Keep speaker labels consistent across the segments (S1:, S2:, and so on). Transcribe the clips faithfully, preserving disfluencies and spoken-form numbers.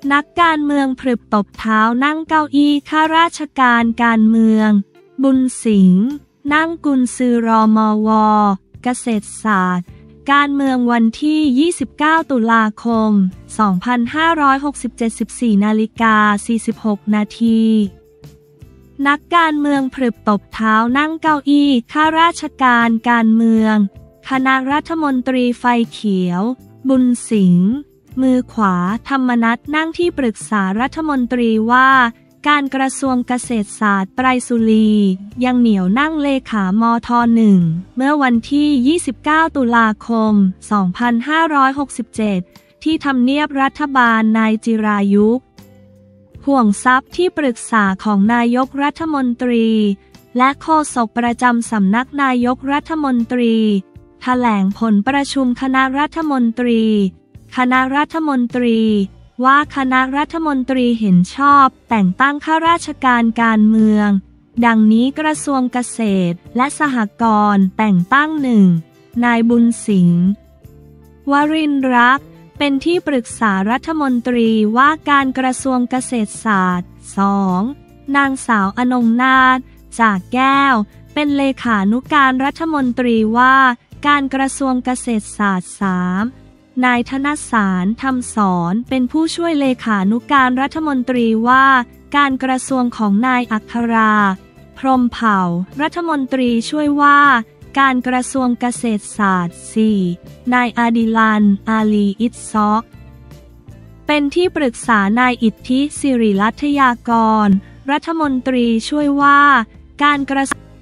S1: นักการเมืองพรึบตบเท้านั่งเก้าอี้ข้าราชการการเมืองบุญสิงห์นั่งกุญซือรมว.เกษตรศาสตร์การเมืองวันที่ ยี่สิบเก้า ตุลาคม สองพันห้าร้อยหกสิบเจ็ด สิบสี่ นาฬิกา สี่สิบหก นาทีนักการเมืองพรึบตบเท้านั่งเก้าอี้ข้าราชการการเมืองคณะรัฐมนตรีไฟเขียวบุญสิงห์มือขวาธรรมนัสนั่งที่ปรึกษารัฐมนตรีว่าการกระทรวงเกษตรศาสตร์ไตรสุรียังเหนียวนั่งเลขามทหนึ่งเมื่อวันที่ ยี่สิบเก้า ตุลาคม สองพันห้าร้อยหกสิบเจ็ด ที่ทำเนียบรัฐบาลนายจิรายุห่วงทรัพย์ที่ปรึกษาของนายกรัฐมนตรีและโฆษกประจำสำนักนายกรัฐมนตรีแถลงผลประชุมคณะรัฐมนตรีคณะรัฐมนตรีว่าคณะรัฐมนตรีเห็นชอบแต่งตั้งข้าราชการการเมืองดังนี้กระทรวงเกษตรและสหกรณ์แต่งตั้งหนึ่งนายบุญสิงห์วรินทร์รักษ์เป็นที่ปรึกษารัฐมนตรีว่าการกระทรวงเกษตรศาสตร์ สอง นางสาวอนงนาถจากแก้วเป็นเลขานุการรัฐมนตรีว่าการกระทรวงเกษตรศาสตร์ สามนายธนสารธรรมสอนเป็นผู้ช่วยเลขานุการรัฐมนตรีว่าการกระทรวงของนายอัคราพรหมเผ่ารัฐมนตรีช่วยว่าการกระทรวงเกษตรศาสตร์ สี่นายอาดิลันอาลีอิตซอกเป็นที่ปรึกษานายอิทธิสิริรัตยากรรัฐมนตรีช่วยว่าการกระทรวง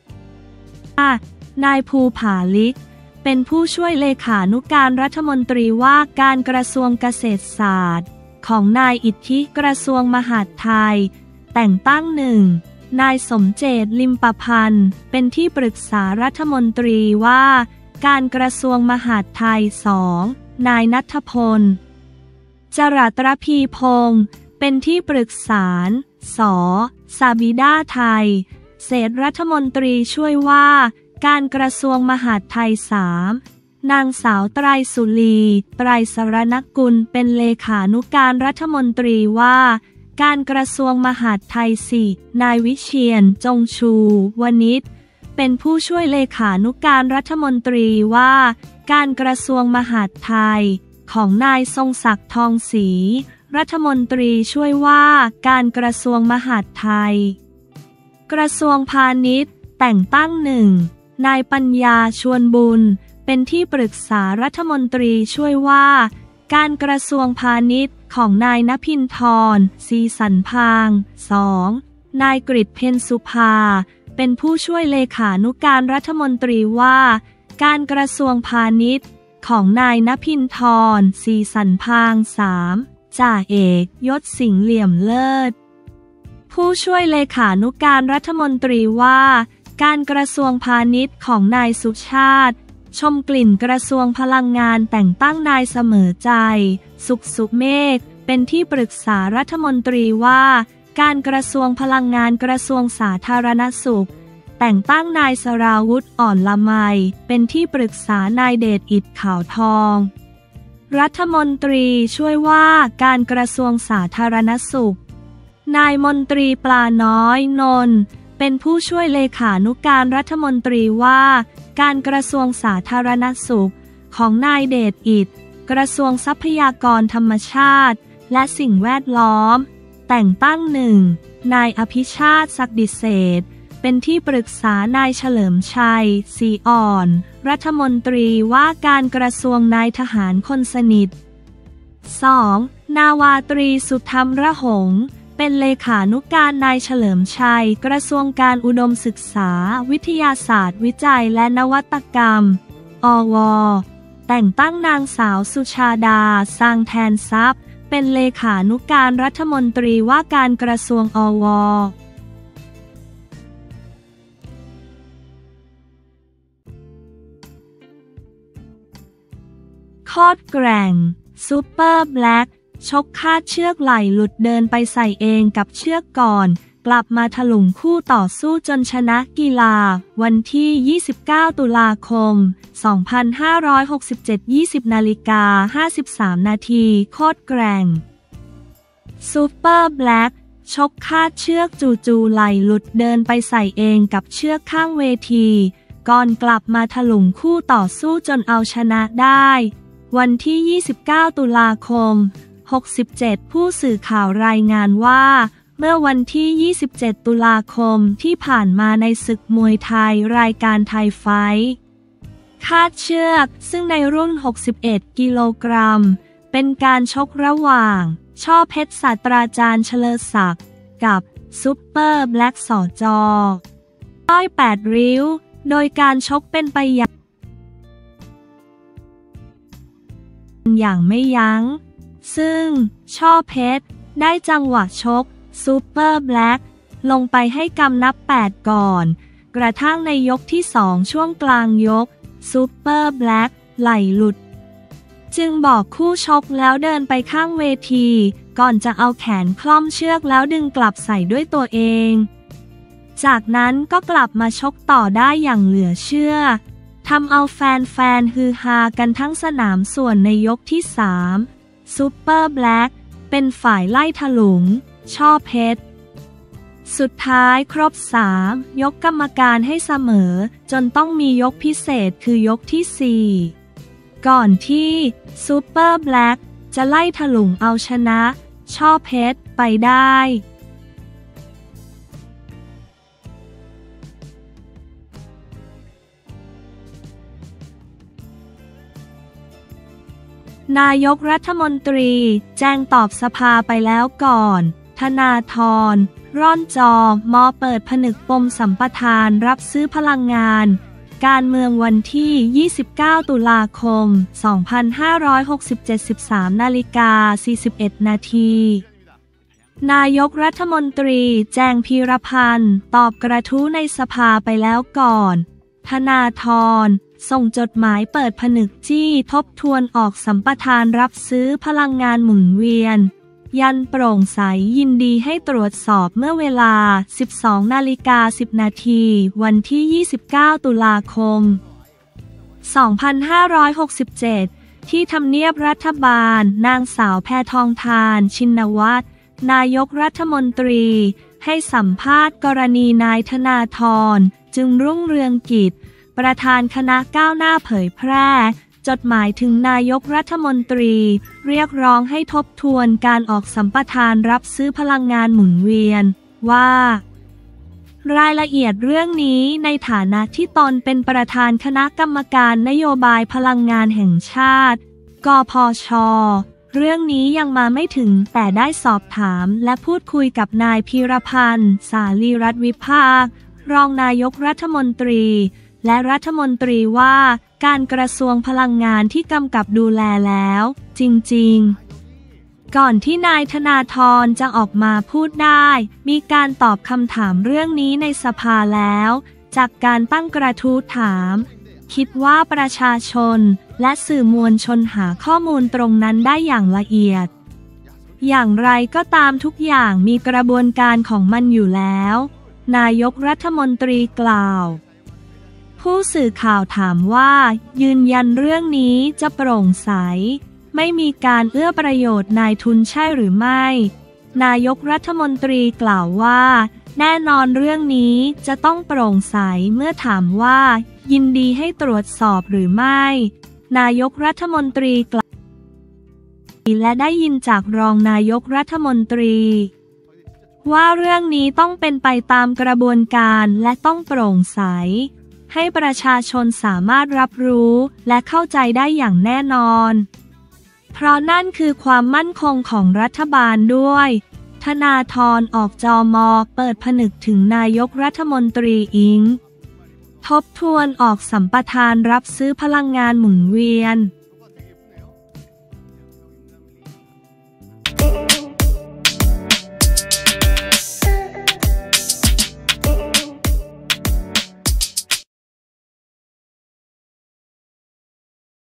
S1: นายภูผาลิกเป็นผู้ช่วยเลขานุการรัฐมนตรีว่าการกระทรวงเกษตรศาสตร์ของนายอิทธิกระทรวงมหาดไทยแต่งตั้งหนึ่งนายสมเจตลิมประพันธ์เป็นที่ปรึกษารัฐมนตรีว่าการกระทรวงมหาดไทยสองนายณัฐพลจรัตรพีพงศ์เป็นที่ปรึกษาสซาบิดาไทยเศรษฐรัฐมนตรีช่วยว่าการกระทรวงมหาดไทยสามนางสาวไตรสุรีไตรสรณกุลเป็นเลขานุการรัฐมนตรีว่าการกระทรวงมหาดไทยสี่นายวิเชียรจงชูวณิชเป็นผู้ช่วยเลขานุการรัฐมนตรีว่าการกระทรวงมหาดไทยของนายทรงศักดิ์ทองศรีรัฐมนตรีช่วยว่าการกระทรวงมหาดไทยกระทรวงพาณิชย์แต่งตั้งหนึ่งนายปัญญาชวนบุญเป็นที่ปรึกษารัฐมนตรีช่วยว่าการกระทรวงพาณิชย์ของนายณภินทรศรีสันพาง สอง นายกฤษเพ็ญสุภาเป็นผู้ช่วยเลขานุการรัฐมนตรีว่าการกระทรวงพาณิชย์ของนายณภินทรศรีสันพาง สาม จ่าเอกยศสิงห์เหลี่ยมเลิศผู้ช่วยเลขานุการรัฐมนตรีว่าการกระทรวงพาณิชย์ของนายสุชาติชมกลิ่นกระทรวงพลังงานแต่งตั้งนายเสมอใจสุขสุเมฆเป็นที่ปรึกษารัฐมนตรีว่าการกระทรวงพลังงานกระทรวงสาธารณสุขแต่งตั้งนายสราวุธอ่อนละไมเป็นที่ปรึกษานายเดชอิฐขาวทองรัฐมนตรีช่วยว่าการกระทรวงสาธารณสุขนายมนตรีปลาน้อยนนท์เป็นผู้ช่วยเลขานุการรัฐมนตรีว่าการกระทรวงสาธารณสุขของนายเดชอิฐกระทรวงทรัพยากรธรรมชาติและสิ่งแวดล้อมแต่งตั้งหนึ่งนายอภิชาติศักดิเศษเป็นที่ปรึกษานายเฉลิมชัยศรีอ่อนรัฐมนตรีว่าการกระทรวงนายทหารคนสนิท สอง นาวาตรีสุธรรมระหงษ์เป็นเลขานุการนายเฉลิมชัยกระทรวงการอุดมศึกษาวิทยาศาสตร์วิจัยและนวัตกรรมอวแต่งตั้งนางสาวสุชาดาสร้างแทนทรัพย์เป็นเลขานุการรัฐมนตรีว่าการกระทรวงอวโคตรแกร่งซูเปอร์แบล็คชกคาดเชือกไหล่หลุดเดินไปใส่เองกับเชือกก่อนกลับมาถลุงคู่ต่อสู้จนชนะกีฬาวันที่ ยี่สิบเก้า ตุลาคม สองพันห้าร้อยหกสิบเจ็ด ยี่สิบนาฬิกาห้าสิบสามนาทีโคตรแกร่งซูเปอร์แบล็กชกคาดเชือกจู่ๆไหลหลุดเดินไปใส่เองกับเชือกข้างเวทีก่อนกลับมาถลุงคู่ต่อสู้จนเอาชนะได้วันที่ยี่สิบเก้าตุลาคมหกสิบเจ็ดผู้สื่อข่าวรายงานว่าเมื่อวันที่ยี่สิบเจ็ดตุลาคมที่ผ่านมาในศึกมวยไทยรายการไทยไฟท์คาดเชือกซึ่งในรุ่นหกสิบเอ็ดกิโลกรัมเป็นการชกระหว่างช่อเพชรศาสตราจารย์เฉลิมศักดิ์กับซุปเปอร์แบล็กสจ.ต้อยแปดริ้วโดยการชกเป็นไปอย่างอย่างไม่ยัง้งซึ่งช่อเพชรได้จังหวะชกซูเปอร์แบล็กลงไปให้กำนับแปดก่อนกระทั่งในยกที่สองช่วงกลางยกซูเปอร์แบล็กไหลหลุดจึงบอกคู่ชกแล้วเดินไปข้างเวทีก่อนจะเอาแขนคล้อมเชือกแล้วดึงกลับใส่ด้วยตัวเองจากนั้นก็กลับมาชกต่อได้อย่างเหลือเชื่อทำเอาแฟนๆฮือฮากันทั้งสนามส่วนในยกที่สามซูเปอร์แบล็กเป็นฝ่ายไล่ถลุงช่อเพชรสุดท้ายครบสามยกกรรมการให้เสมอจนต้องมียกพิเศษคือยกที่สี่ก่อนที่ซูเปอร์แบล็กจะไล่ถลุงเอาชนะช่อเพชรไปได้นายกรัฐมนตรีแจ้งตอบสภาไปแล้วก่อนธนาธรร่อนจอมอเปิดผนึกปมสัมปทานรับซื้อพลังงานการเมืองวันที่ยี่สิบเก้าตุลาคมสองพันห้าร้อยหกสิบเจ็ด สิบสามนาฬิกาสี่สิบเอ็ดนาทีนายกรัฐมนตรีแจงพีรพันธ์ตอบกระทู้ในสภาไปแล้วก่อนธนาธรส่งจดหมายเปิดผนึกจี้ทบทวนออกสัมปทานรับซื้อพลังงานหมุนเวียนยันโปร่งใสยินดีให้ตรวจสอบเมื่อเวลา สิบสองนาฬิกาสิบนาทีวันที่ยี่สิบเก้าตุลาคมสองพันห้าร้อยหกสิบเจ็ดที่ทำเนียบรัฐบาลนางสาวแพทองธารชินวัตรนายกรัฐมนตรีให้สัมภาษณ์กรณีนายธนาธรจึงรุ่งเรืองกิจประธานคณะก้าวหน้าเผยแพร่จดหมายถึงนายกรัฐมนตรีเรียกร้องให้ทบทวนการออกสัมปทานรับซื้อพลังงานหมุนเวียนว่ารายละเอียดเรื่องนี้ในฐานะที่ตนเป็นประธานคณะกรรมการนโยบายพลังงานแห่งชาติกพช.เรื่องนี้ยังมาไม่ถึงแต่ได้สอบถามและพูดคุยกับนายพีรพันธ์สาลีรัตน์วิภาครองนายกรัฐมนตรีและรัฐมนตรีว่าการกระทรวงพลังงานที่กำกับดูแลแล้วจริงๆก่อนที่นายธนาธรจะออกมาพูดได้มีการตอบคำถามเรื่องนี้ในสภาแล้วจากการตั้งกระทู้ถามคิดว่าประชาชนและสื่อมวลชนหาข้อมูลตรงนั้นได้อย่างละเอียดอย่างไรก็ตามทุกอย่างมีกระบวนการของมันอยู่แล้วนายกรัฐมนตรีกล่าวผู้สื่อข่าวถามว่ายืนยันเรื่องนี้จะโปร่งใสไม่มีการเอื้อประโยชน์นายทุนใช่หรือไม่นายกรัฐมนตรีกล่าวว่าแน่นอนเรื่องนี้จะต้องโปร่งใสเมื่อถามว่ายินดีให้ตรวจสอบหรือไม่นายกรัฐมนตรีกล่าวและได้ยินจากรองนายกรัฐมนตรีว่าเรื่องนี้ต้องเป็นไปตามกระบวนการและต้องโปร่งใสให้ประชาชนสามารถรับรู้และเข้าใจได้อย่างแน่นอนเพราะนั่นคือความมั่นคงของรัฐบาลด้วยธนาธรออกจม.เปิดผนึกถึงนายกรัฐมนตรีอิงทบทวนออกสัมปทานรับซื้อพลังงานหมุนเวียน